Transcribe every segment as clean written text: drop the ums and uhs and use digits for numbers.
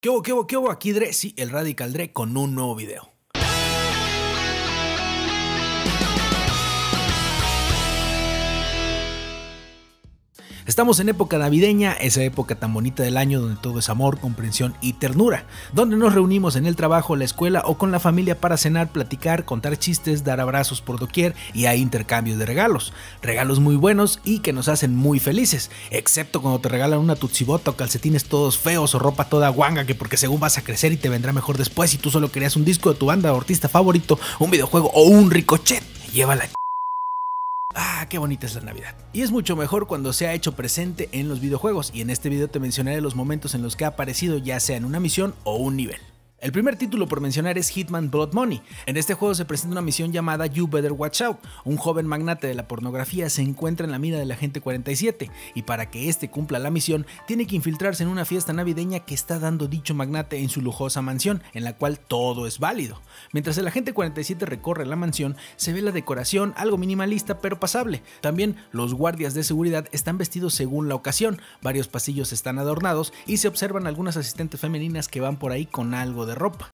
¿Qué hubo? Aquí Dre, sí, el Radical Dre con un nuevo video. Estamos en época navideña, esa época tan bonita del año donde todo es amor, comprensión y ternura, donde nos reunimos en el trabajo, la escuela o con la familia para cenar, platicar, contar chistes, dar abrazos por doquier y hay intercambios de regalos. Regalos muy buenos y que nos hacen muy felices, excepto cuando te regalan una tutsibota o calcetines todos feos o ropa toda guanga que porque según vas a crecer y te vendrá mejor después y tú solo querías un disco de tu banda o artista favorito, un videojuego o un ricochet. Llévala. Qué bonita es la Navidad. Y es mucho mejor cuando se ha hecho presente en los videojuegos, y en este video te mencionaré los momentos en los que ha aparecido ya sea en una misión o un nivel. El primer título por mencionar es Hitman Blood Money. En este juego se presenta una misión llamada You Better Watch Out. Un joven magnate de la pornografía se encuentra en la mira del agente 47 y para que este cumpla la misión tiene que infiltrarse en una fiesta navideña que está dando dicho magnate en su lujosa mansión, en la cual todo es válido. Mientras el agente 47 recorre la mansión, se ve la decoración algo minimalista pero pasable. También los guardias de seguridad están vestidos según la ocasión, varios pasillos están adornados y se observan algunas asistentes femeninas que van por ahí con algo de ropa.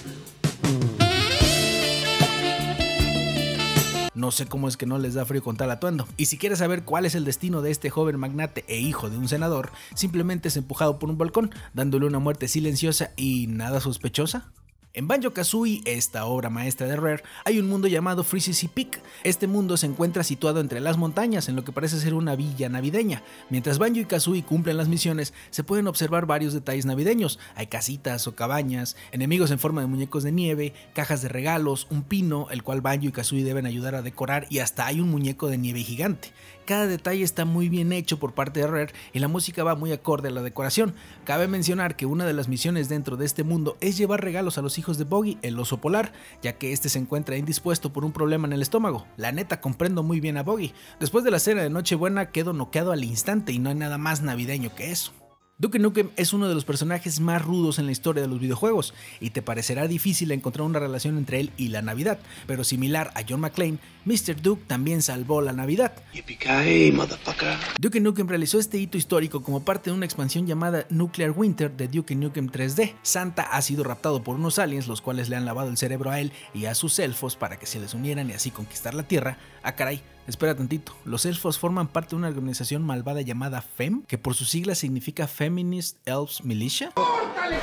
No sé cómo es que no les da frío con tal atuendo. Y si quieres saber cuál es el destino de este joven magnate e hijo de un senador, simplemente es empujado por un balcón, dándole una muerte silenciosa y nada sospechosa. En Banjo-Kazooie, esta obra maestra de Rare, hay un mundo llamado Freezy Sea Peak. Este mundo se encuentra situado entre las montañas, en lo que parece ser una villa navideña. Mientras Banjo y Kazooie cumplen las misiones, se pueden observar varios detalles navideños. Hay casitas o cabañas, enemigos en forma de muñecos de nieve, cajas de regalos, un pino, el cual Banjo y Kazooie deben ayudar a decorar, y hasta hay un muñeco de nieve gigante. Cada detalle está muy bien hecho por parte de Rare y la música va muy acorde a la decoración. Cabe mencionar que una de las misiones dentro de este mundo es llevar regalos a los hijos de Boggy, el oso polar, ya que este se encuentra indispuesto por un problema en el estómago. La neta, comprendo muy bien a Boggy. Después de la cena de Nochebuena quedo noqueado al instante y no hay nada más navideño que eso. Duke Nukem es uno de los personajes más rudos en la historia de los videojuegos y te parecerá difícil encontrar una relación entre él y la Navidad, pero similar a John McClane, Mr. Duke también salvó la Navidad. Duke Nukem realizó este hito histórico como parte de una expansión llamada Nuclear Winter de Duke Nukem 3D. Santa ha sido raptado por unos aliens, los cuales le han lavado el cerebro a él y a sus elfos para que se les unieran y así conquistar la Tierra. Caray, espera tantito, los elfos forman parte de una organización malvada llamada FEM, que por sus siglas significa Feminist Elves Militia. ¡Córtale!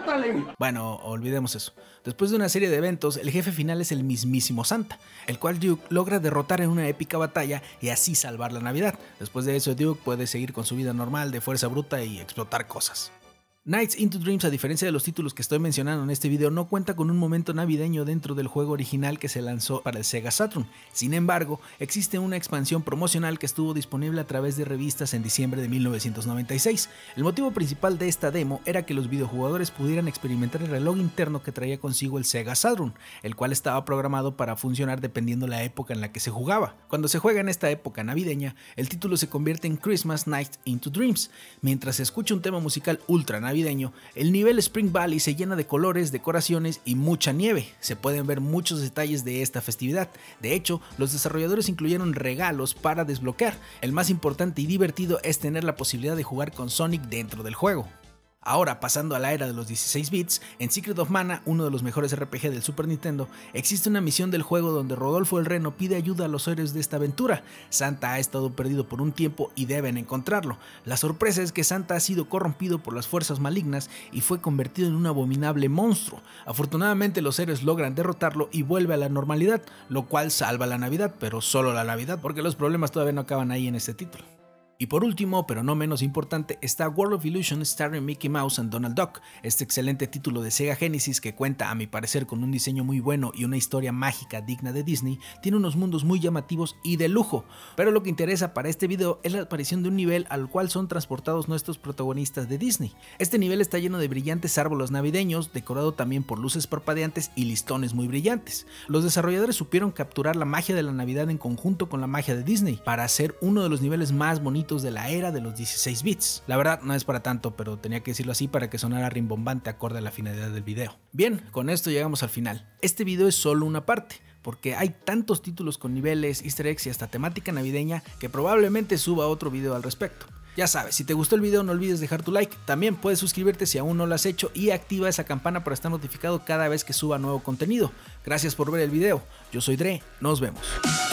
Bueno, olvidemos eso. Después de una serie de eventos, el jefe final es el mismísimo Santa, el cual Duke logra derrotar en una épica batalla y así salvar la Navidad. Después de eso, Duke puede seguir con su vida normal de fuerza bruta y explotar cosas. Nights into Dreams, a diferencia de los títulos que estoy mencionando en este video, no cuenta con un momento navideño dentro del juego original que se lanzó para el Sega Saturn. Sin embargo, existe una expansión promocional que estuvo disponible a través de revistas en diciembre de 1996. El motivo principal de esta demo era que los videojugadores pudieran experimentar el reloj interno que traía consigo el Sega Saturn, el cual estaba programado para funcionar dependiendo la época en la que se jugaba. Cuando se juega en esta época navideña, el título se convierte en Christmas Nights into Dreams. Mientras se escucha un tema musical ultra navideño, el nivel Spring Valley se llena de colores, decoraciones y mucha nieve. Se pueden ver muchos detalles de esta festividad. De hecho, los desarrolladores incluyeron regalos para desbloquear. El más importante y divertido es tener la posibilidad de jugar con Sonic dentro del juego. Ahora, pasando a la era de los 16 bits, en Secret of Mana, uno de los mejores RPG del Super Nintendo, existe una misión del juego donde Rodolfo el Reno pide ayuda a los héroes de esta aventura. Santa ha estado perdido por un tiempo y deben encontrarlo. La sorpresa es que Santa ha sido corrompido por las fuerzas malignas y fue convertido en un abominable monstruo. Afortunadamente los héroes logran derrotarlo y vuelve a la normalidad, lo cual salva la Navidad, pero solo la Navidad, porque los problemas todavía no acaban ahí en este título. Y por último, pero no menos importante, está World of Illusion starring Mickey Mouse and Donald Duck. Este excelente título de Sega Genesis, que cuenta a mi parecer con un diseño muy bueno y una historia mágica digna de Disney, tiene unos mundos muy llamativos y de lujo. Pero lo que interesa para este video es la aparición de un nivel al cual son transportados nuestros protagonistas de Disney. Este nivel está lleno de brillantes árboles navideños, decorado también por luces parpadeantes y listones muy brillantes. Los desarrolladores supieron capturar la magia de la Navidad en conjunto con la magia de Disney para hacer uno de los niveles más bonitos de la era de los 16 bits. La verdad no es para tanto, pero tenía que decirlo así para que sonara rimbombante acorde a la finalidad del video. Bien, con esto llegamos al final. Este video es solo una parte, porque hay tantos títulos con niveles, easter eggs y hasta temática navideña que probablemente suba otro video al respecto. Ya sabes, si te gustó el video no olvides dejar tu like, también puedes suscribirte si aún no lo has hecho y activa esa campana para estar notificado cada vez que suba nuevo contenido. Gracias por ver el video, yo soy Dre, nos vemos.